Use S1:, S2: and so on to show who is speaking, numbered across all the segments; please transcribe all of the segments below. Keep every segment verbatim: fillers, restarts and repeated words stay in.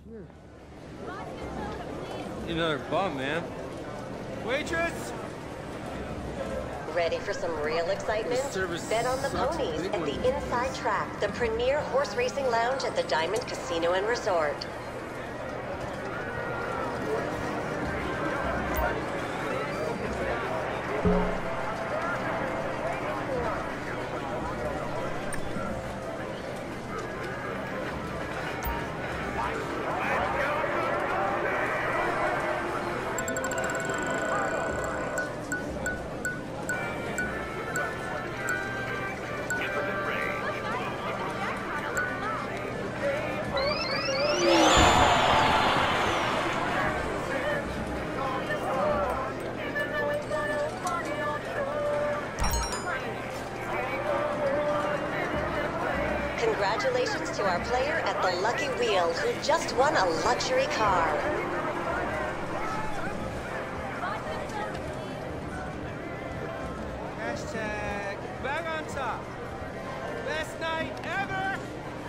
S1: Another bum, man. Waitress!
S2: Ready for some real excitement? Bet on the ponies at the Inside Track, the premier horse racing lounge at the Diamond Casino and Resort. Congratulations to our player at the Lucky Wheel who just won a luxury car.
S1: Hashtag back on top. Best night ever!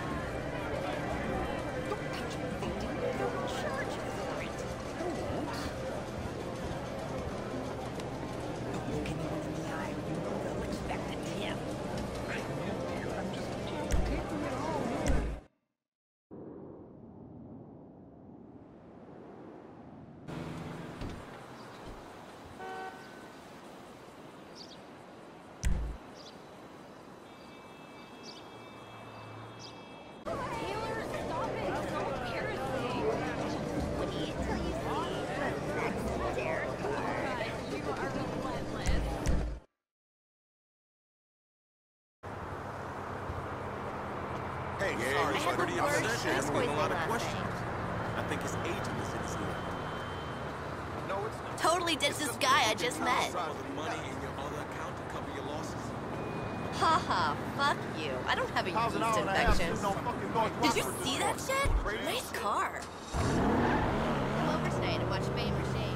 S3: Hey, sorry, I pretty upset asking a lot of questions. I think his agent is in his ear. No, it's not.
S4: Totally ditched this guy I just met.
S3: All the money in your other account to cover your losses.
S4: Haha, fuck you. I don't have a yeast infection. Did you see that shit? Nice car. Come over tonight and watch Fame or Shame.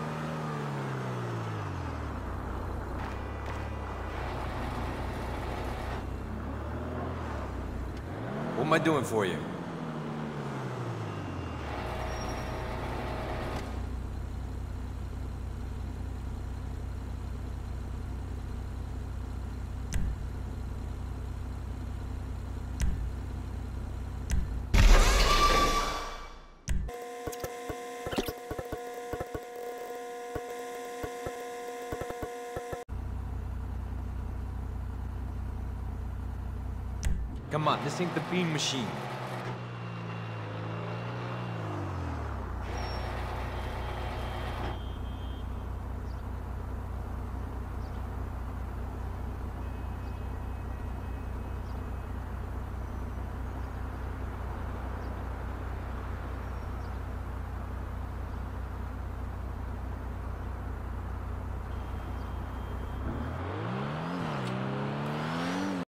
S1: What am I doing for you? Come on, this ain't the bean machine.